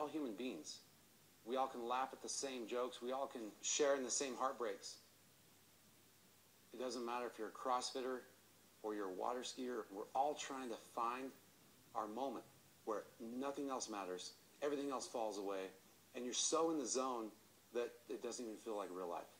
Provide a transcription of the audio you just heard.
human beings. We all can laugh at the same jokes. We all can share in the same heartbreaks. It doesn't matter if you're a CrossFitter or you're a water skier. We're all trying to find our moment where nothing else matters, everything else falls away, and you're so in the zone that it doesn't even feel like real life.